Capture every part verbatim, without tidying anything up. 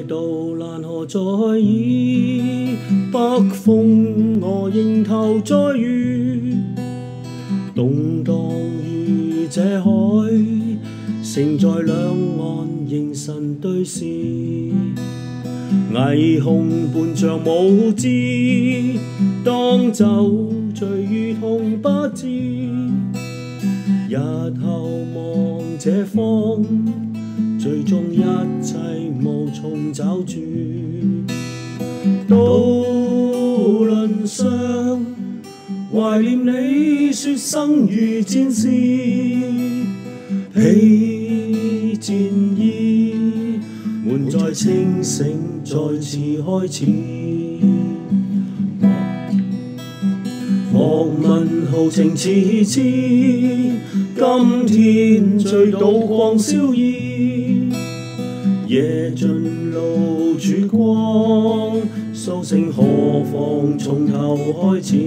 渡蘭河在耳，北風我迎頭再遇，動盪於這海，盛載兩岸凝神對視，霓虹伴着舞姿，當酒醉如同不知，日後望這方，最終一切無從找住。渡輪上懷念你說生如戰士，披戰衣，滿載清醒再次開始。莫問豪情似痴，今天醉倒狂燒意，夜盡露曙光，蘇醒何妨從頭開始。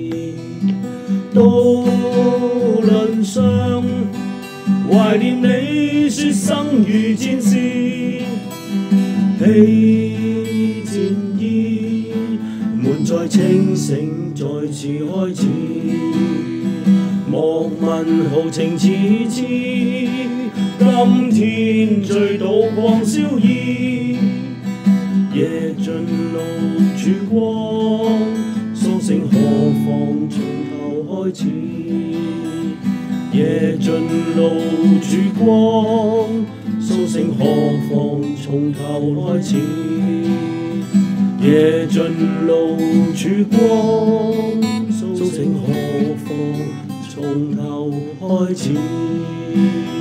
渡輪上懷念你說生如戰士，披戰衣，滿載清醒再次開始。莫問豪情似痴，今天醉倒狂燒意，夜盡露曙光，蘇醒何妨從頭開始。夜盡露曙光，蘇醒何妨從頭開始。夜盡露曙光，蘇醒何妨從頭開始。